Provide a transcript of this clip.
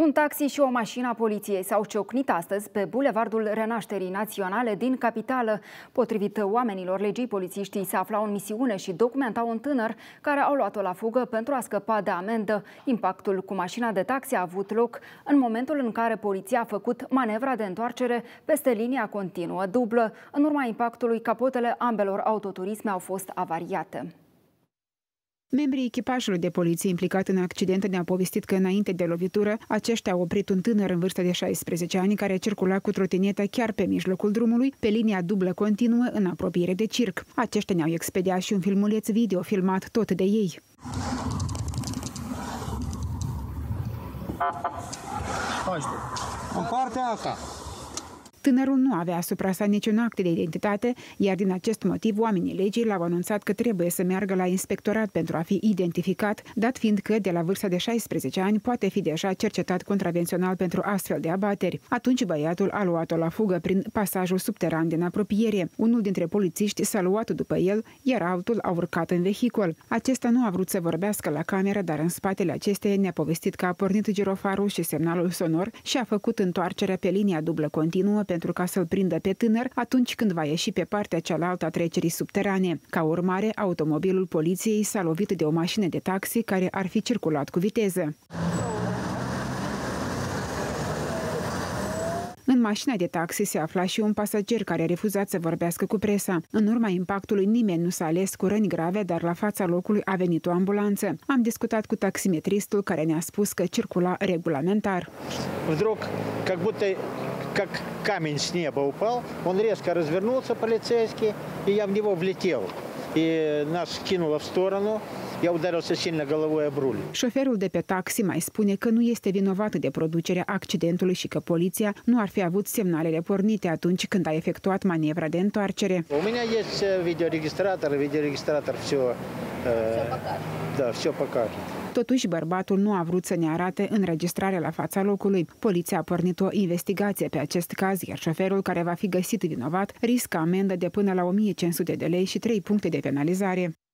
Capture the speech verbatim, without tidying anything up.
Un taxi și o mașină a poliției s-au ciocnit astăzi pe bulevardul Renașterii Naționale din capitală. Potrivit oamenilor legii, polițiștii se aflau în misiune și documentau un tânăr care au luat-o la fugă pentru a scăpa de amendă. Impactul cu mașina de taxi a avut loc în momentul în care poliția a făcut manevra de întoarcere peste linia continuă dublă. În urma impactului, capotele ambelor autoturisme au fost avariate. Membrii echipajului de poliție implicat în accident ne-au povestit că înainte de lovitură, aceștia au oprit un tânăr în vârstă de șaisprezece ani care circula cu trotineta chiar pe mijlocul drumului, pe linia dublă continuă în apropiere de circ. Aceștia ne-au expediat și un filmuleț video filmat tot de ei. În partea asta. Tânărul nu avea asupra sa niciun act de identitate, iar din acest motiv oamenii legii l-au anunțat că trebuie să meargă la inspectorat pentru a fi identificat, dat fiind că de la vârsta de șaisprezece ani poate fi deja cercetat contravențional pentru astfel de abateri. Atunci băiatul a luat-o la fugă prin pasajul subteran din apropiere. Unul dintre polițiști s-a luat după el, iar altul a urcat în vehicul. Acesta nu a vrut să vorbească la cameră, dar în spatele acesteia ne-a povestit că a pornit girofarul și semnalul sonor și a făcut întoarcerea pe linia dublă continuă pentru ca să-l prindă pe tânăr atunci când va ieși pe partea cealaltă a trecerii subterane. Ca urmare, automobilul poliției s-a lovit de o mașină de taxi care ar fi circulat cu viteză. În mașina de taxi se afla și un pasager care a refuzat să vorbească cu presa. În urma impactului nimeni nu s-a ales cu răni grave, dar la fața locului a venit o ambulanță. Am discutat cu taximetristul care ne-a spus că circula regulamentar. Вдруг, как будто как камень с неба упал, он резко развернулся, полицейский, и я в него влетел. И нас кинуло в сторону. Я ударился сильно головой об руль. Șoferul de pe taxi mai spune că nu este vinovat de producerea accidentului și că poliția nu ar fi avut semnalele pornite atunci când a efectuat manevra de întoarcere. У меня есть видеорегистратор, видеорегистратор все, да, все покажет. Totuși, bărbatul nu a vrut să ne arate înregistrarea la fața locului. Poliția a pornit o investigație pe acest caz, iar șoferul care va fi găsit vinovat riscă amendă de până la o mie cinci sute de lei și trei puncte de penalizare.